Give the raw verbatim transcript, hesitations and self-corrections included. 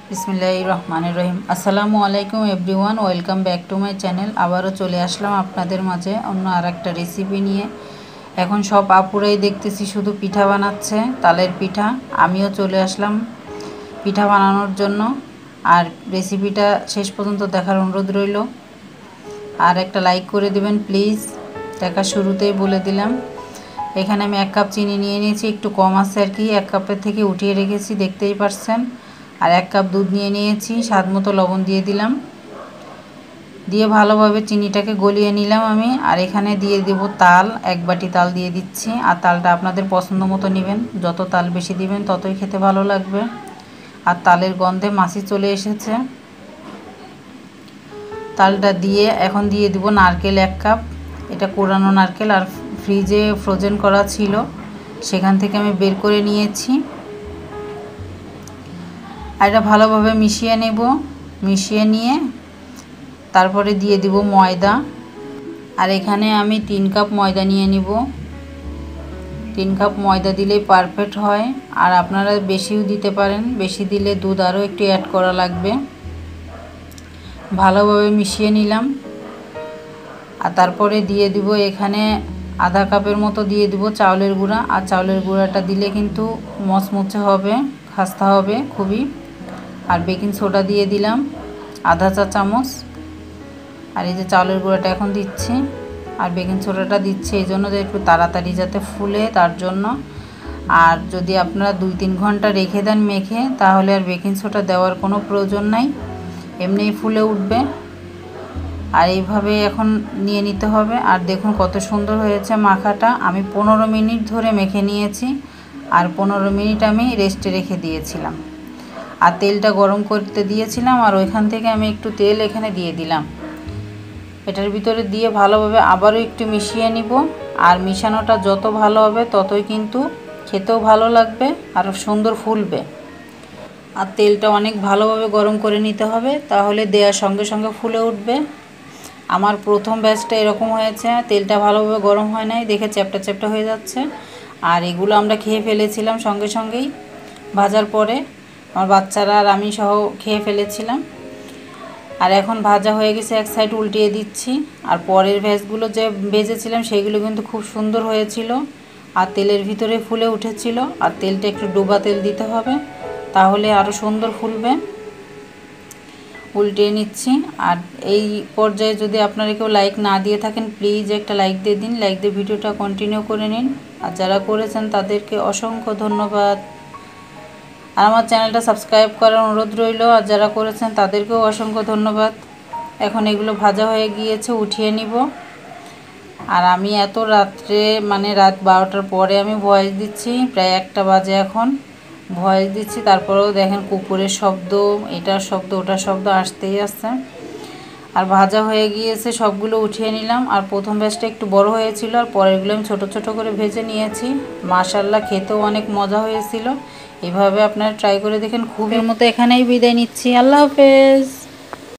বিসমিল্লাহির রহমানির রহিম। আসসালামু আলাইকুম everyone, welcome back to my channel. আবারও চলে আসলাম আপনাদের মাঝে অন্য আর একটা রেসিপি নিয়ে। এখন সব আপুরাই দেখতেছি শুধু পিঠা বানাচ্ছে, তালের পিঠা। আমিও চলে আসলাম পিঠা বানানোর জন্য। আর রেসিপিটা শেষ পর্যন্ত দেখার অনুরোধ রইল। আর একটা লাইক করে দিবেন প্লিজ, দেখা শুরুতেই বলে দিলাম। এখানে আমি এক কাপ চিনি নিয়ে নিয়েছি, একটু কম আছে আর কি, এক কাপের থেকে উঠিয়ে রেখেছি, দেখতেই পারছেন। আর এক কাপ দুধ নিয়ে নিয়েছি, স্বাদ মতো লবণ দিয়ে দিলাম, দিয়ে ভালোভাবে চিনিটাকে গলিয়ে নিলাম আমি। আর এখানে দিয়ে দেব তাল, এক বাটি তাল দিয়ে দিচ্ছি। আর তালটা আপনাদের পছন্দ মতো নেবেন, যত তাল বেশি দিবেন ততই খেতে ভালো লাগবে। আর তালের গন্ধে মাছি চলে এসেছে। তালটা দিয়ে এখন দিয়ে দিব নারকেল এক কাপ, এটা কোরানো নারকেল, আর ফ্রিজে ফ্রোজেন করা ছিল, সেখান থেকে আমি বের করে নিয়েছি। আর এটা ভালোভাবে মিশিয়ে নেব। মিশিয়ে নিয়ে তারপরে দিয়ে দিব ময়দা। আর এখানে আমি তিন কাপ ময়দা নিয়ে নিব। তিন কাপ ময়দা দিলেই পারফেক্ট হয়। আর আপনারা বেশিও দিতে পারেন, বেশি দিলে দুধ আরও একটু অ্যাড করা লাগবে। ভালোভাবে মিশিয়ে নিলাম। আর তারপরে দিয়ে দিব এখানে আধা কাপের মতো দিয়ে দিব চাউলের গুঁড়া। আর চাউলের গুঁড়াটা দিলে কিন্তু মচমচে হবে, খাস্তা হবে খুবই। আর বেকিং সোডা দিয়ে দিলাম আধা চা চামচ। আর এই যে চাউলের গুঁড়াটা এখন দিচ্ছি, আর বেকিং সোডাটা দিচ্ছি এই জন্য যে একটু তাড়াতাড়ি যাতে ফুলে, তার জন্য। আর যদি আপনারা দুই তিন ঘন্টা রেখে দেন মেখে, তাহলে আর বেকিং সোডা দেওয়ার কোনো প্রয়োজন নাই, এমনিই ফুলে উঠবে। আর এইভাবে এখন নিয়ে নিতে হবে। আর দেখুন কত সুন্দর হয়েছে মাখাটা। আমি পনেরো মিনিট ধরে মেখে নিয়েছি, আর পনেরো মিনিট আমি রেস্টে রেখে দিয়েছিলাম। আর তেলটা গরম করতে দিয়েছিলাম, আর ওইখান থেকে আমি একটু তেল এখানে দিয়ে দিলাম। এটার ভিতরে দিয়ে ভালোভাবে আবারও একটু মিশিয়ে নিব। আর মিশানোটা যত ভালো হবে ততই কিন্তু খেতেও ভালো লাগবে, আর সুন্দর ফুলবে। আর তেলটা অনেক ভালোভাবে গরম করে নিতে হবে, তাহলে দেওয়ার সঙ্গে সঙ্গে ফুলে উঠবে। আমার প্রথম ব্যাচটা এরকম হয়েছে, তেলটা ভালোভাবে গরম হয় নাই দেখে চ্যাপটা চ্যাপটা হয়ে যাচ্ছে। আর এগুলো আমরা খেয়ে ফেলেছিলাম সঙ্গে সঙ্গেই ভাজার পরে, আমার বাচ্চারা আর আমি সহ খেয়ে ফেলেছিলাম। আর এখন ভাজা হয়ে গেছে, এক সাইড উল্টিয়ে দিচ্ছি। আর পরের ভেজগুলো যে ভেজেছিলাম সেগুলো কিন্তু খুব সুন্দর হয়েছিল, আর তেলের ভিতরে ফুলে উঠেছিল। আর তেলটা একটু ডোবা তেল দিতে হবে, তাহলে আরও সুন্দর ফুলবে। উল্টিয়ে নিচ্ছি। আর এই পর্যায়ে যদি আপনারা কেউ লাইক না দিয়ে থাকেন, প্লিজ একটা লাইক দিয়ে দিন, লাইক দিয়ে ভিডিওটা কন্টিনিউ করে নিন। আর যারা করেছেন তাদেরকে অসংখ্য ধন্যবাদ। আর আমার চ্যানেলটা সাবস্ক্রাইব করার অনুরোধ রইল, আর যারা করেছেন তাদেরকেও অসংখ্য ধন্যবাদ। এখন এগুলো ভাজা হয়ে গিয়েছে, উঠিয়ে নিব। আর আমি এত রাত্রে মানে রাত বারোটার পরে আমি ভয়েস দিচ্ছি, প্রায় একটা বাজে এখন ভয়েস দিচ্ছি, তারপরেও দেখেন কুকুরের শব্দ, এটার শব্দ ওটার শব্দ আসতেই আসছে। আর ভাজা হয়ে গিয়েছে, সবগুলো উঠিয়ে নিলাম। আর প্রথম ব্যাচটা একটু বড় হয়েছিল, আর পরেরগুলো আমি ছোটো ছোটো করে ভেজে নিয়েছি। মাশাআল্লাহ, খেতেও অনেক মজা হয়েছিল। এভাবে আপনারা ট্রাই করে দেখেন, খুবই মতো এখানেই বিদায় নিচ্ছি। আল্লাহ হাফেজ।